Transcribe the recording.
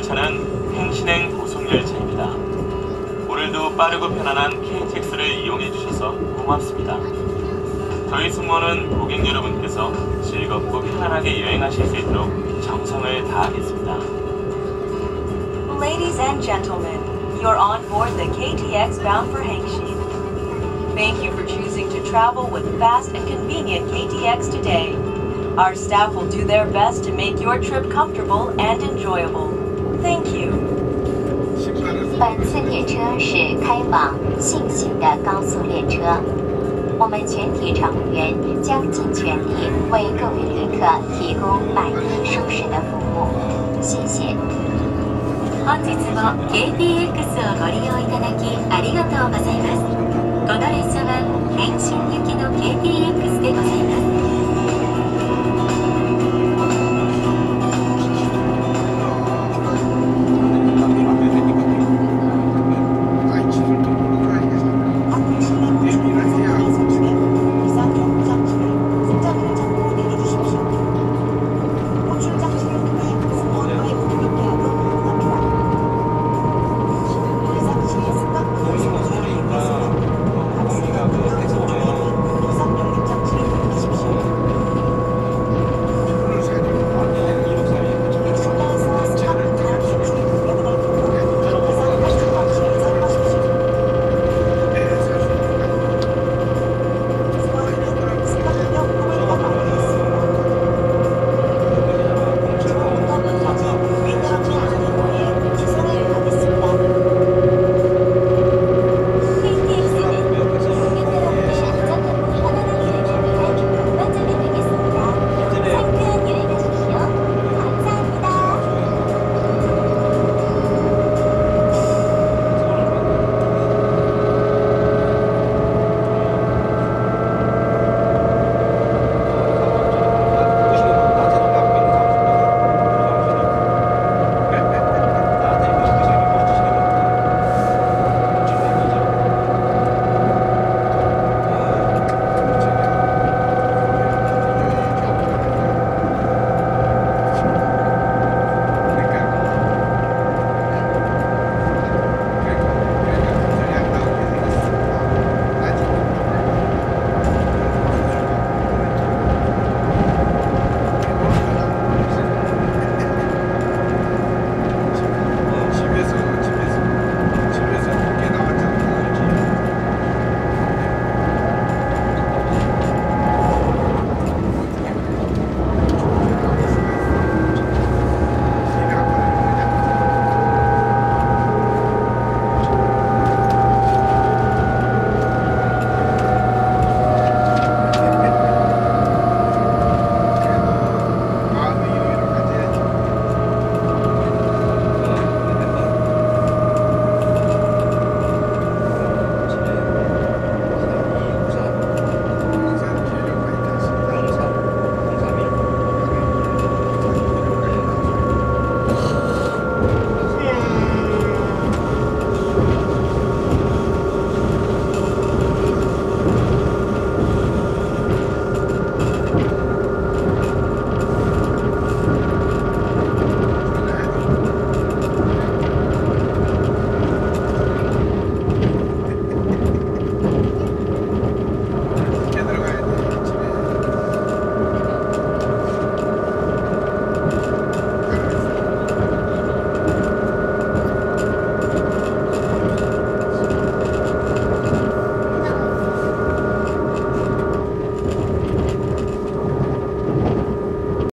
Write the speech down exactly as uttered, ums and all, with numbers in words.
열차는 행신행 고속열차입니다. 오늘도 빠르고 편안한 케이티엑스를 이용해주셔서 고맙습니다. 저희 승무원은 고객 여러분께서 즐겁고 편안하게 여행하실 수 있도록 정성을 다하겠습니다. Ladies and gentlemen, you're on board the K T X bound for Hangshin. Thank you for choosing to travel with fast and convenient K T X today. Our staff will do their best to make your trip comfortable and enjoyable. Thank you. 本次列车是开往信行的高速列车，我们全体乘务员将尽全力为各位旅客提供满意舒适的服务。谢谢。本日も ケーティーエックス をご利用いただきありがとうございます。この列車は変身行きの ケーティーエックス でございます。